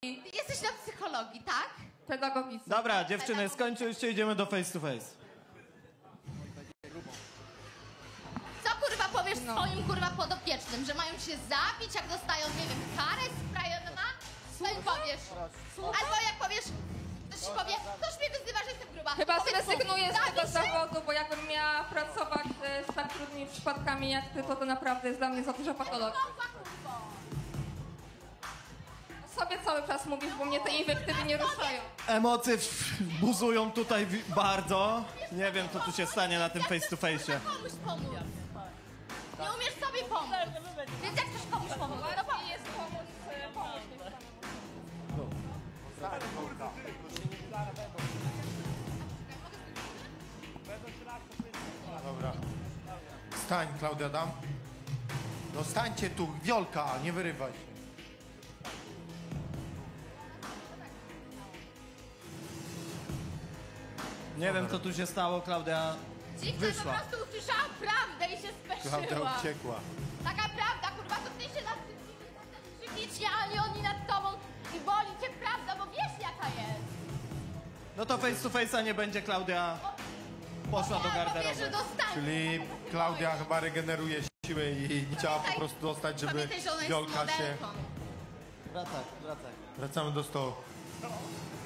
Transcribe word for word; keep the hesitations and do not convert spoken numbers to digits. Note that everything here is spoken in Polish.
Ty jesteś na psychologii, tak? Pedagogicznej. Dobra, dziewczyny, skończyliście, idziemy do face to face. Co kurwa powiesz No. swoim kurwa podopiecznym, że mają się zabić, jak dostają, nie wiem, karę z kraju M M A? Co im powiesz? Albo jak powiesz, ktoś ci powie, ktoś mnie wyzywa, że jestem gruba. Chyba Powiedz mu, zrezygnuję z zabij tego się. zawodu, bo jakbym miała pracować e, z tak trudnymi przypadkami jak ty, to to naprawdę jest dla mnie za dużo patologii. Kurwa, kurwa. Sobie cały czas mówisz, bo mnie te inwektywy nie ruszają. Emocje w- buzują tutaj wi- bardzo. Nie wiem, co tu się stanie na tym face to face. Komuś pomóc. Nie umiesz sobie pomóc. Więc jak chcesz komuś pomóc? No bo jest pomóc, e, pomóc mi samemu. Dobra. Stań, Klaudia, dam. No stańcie tu, Wiolka, nie wyrywaj się. Nie wiem, co tu się stało, Klaudia. dziwne, po Wyszła. prostu usłyszałam prawdę i się Klaudia speszyła. uciekła. Taka prawda, kurwa, to ty się nad tym krzywdzicie, a nie oni nad tobą i boli cię prawda, bo wiesz jaka jest. No to face to face'a nie będzie, Klaudia poszła do Ja mówię, że garderoby. dostanie. Czyli Klaudia chyba regeneruje siłę i nie chciała po prostu dostać, żeby Pamiętaj, że ona jest Wiolka się... modelką. Wracaj, wracaj. Wracamy do stołu.